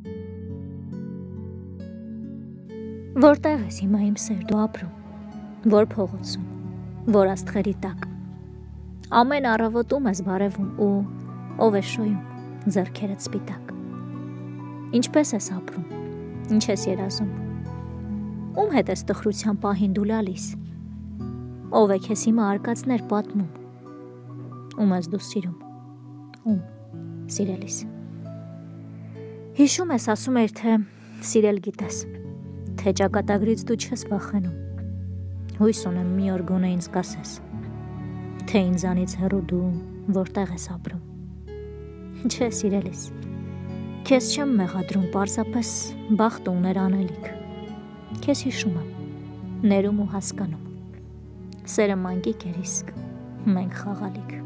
Որտեղ ես հիմա իմ սերդու ապրում, որ փողոցում, որ աստղերի տակ, ամեն առավոտում ես բարևում ու ով է շոյում ձեռքերդ սպիտակ, ինչպես ես ապրում, ինչ ես երազում, ում հետ ես տխրության պահին դու լալիս, ով է քեզ հիմա արկածներ պատմում, ում ես դու սիրում, ում սիրելիս, հիշում ես ասում էր, թե սիրել գիտես, թե ճակատագրից դու չես վախենում, հույս ունեմ մի օր գոնե ինձ կասես, թե ինձանից հեռու դու որտեղ ես ապրում, չէ սիրելիս, քեզ չեմ մեղադրում, պարզապես բախտը ուներ անելիք, քեզ հիշում եմ, ներում ու հասկանում, սերը մանկիկ էր իսկ մենք խաղալիք,